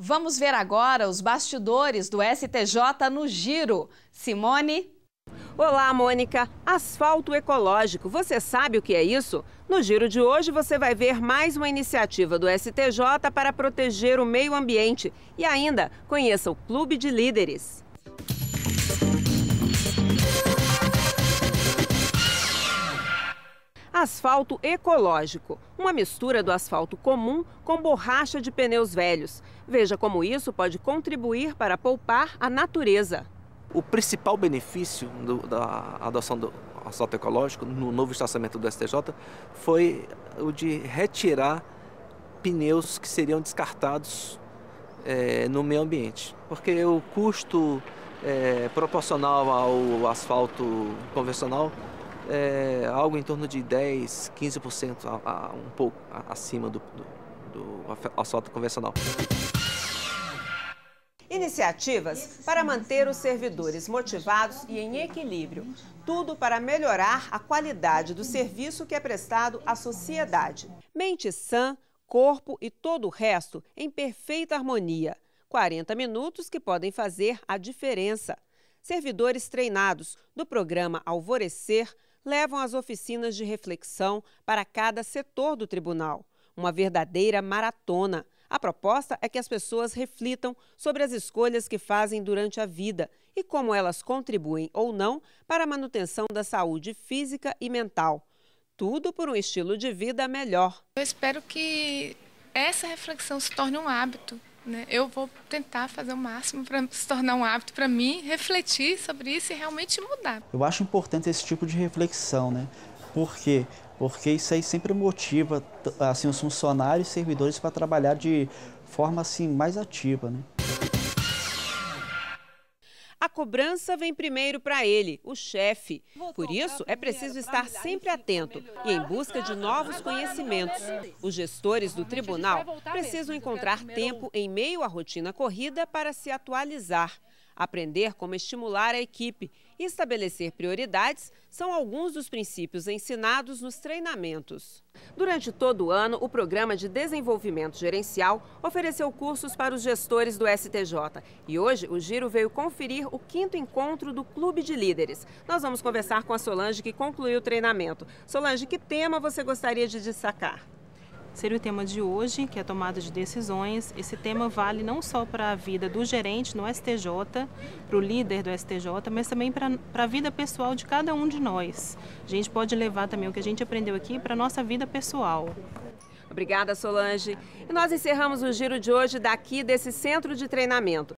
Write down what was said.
Vamos ver agora os bastidores do STJ no Giro. Simone? Olá, Mônica. Asfalto ecológico, você sabe o que é isso? No Giro de hoje você vai ver mais uma iniciativa do STJ para proteger o meio ambiente. E ainda, conheça o Clube de Líderes. Asfalto ecológico, uma mistura do asfalto comum com borracha de pneus velhos. Veja como isso pode contribuir para poupar a natureza. O principal benefício da adoção do asfalto ecológico no novo estacionamento do STJ foi o de retirar pneus que seriam descartados no meio ambiente. Porque o custo proporcional ao asfalto convencional é algo em torno de 10, 15%, um pouco acima do asfalto convencional. Iniciativas para manter os servidores motivados e em equilíbrio. Tudo para melhorar a qualidade do serviço que é prestado à sociedade. Mente sã, corpo e todo o resto em perfeita harmonia. 40 minutos que podem fazer a diferença. Servidores treinados do programa Alvorecer levam as oficinas de reflexão para cada setor do tribunal. Uma verdadeira maratona. A proposta é que as pessoas reflitam sobre as escolhas que fazem durante a vida e como elas contribuem ou não para a manutenção da saúde física e mental. Tudo por um estilo de vida melhor. Eu espero que essa reflexão se torne um hábito, né? Eu vou tentar fazer o máximo para se tornar um hábito para mim, refletir sobre isso e realmente mudar. Eu acho importante esse tipo de reflexão, né? Por quê? Porque isso aí sempre motiva assim, os funcionários e servidores para trabalhar de forma assim, mais ativa, né? A cobrança vem primeiro para ele, o chefe. Por isso, é preciso estar sempre atento e em busca de novos conhecimentos. Os gestores do tribunal precisam encontrar tempo em meio à rotina corrida para se atualizar. Aprender como estimular a equipe e estabelecer prioridades são alguns dos princípios ensinados nos treinamentos. Durante todo o ano, o Programa de Desenvolvimento Gerencial ofereceu cursos para os gestores do STJ. E hoje o Giro veio conferir o 5º encontro do Clube de Líderes. Nós vamos conversar com a Solange, que concluiu o treinamento. Solange, que tema você gostaria de destacar? Seria o tema de hoje, que é a tomada de decisões. Esse tema vale não só para a vida do gerente no STJ, para o líder do STJ, mas também para a vida pessoal de cada um de nós. A gente pode levar também o que a gente aprendeu aqui para a nossa vida pessoal. Obrigada, Solange. E nós encerramos o Giro de hoje daqui desse centro de treinamento.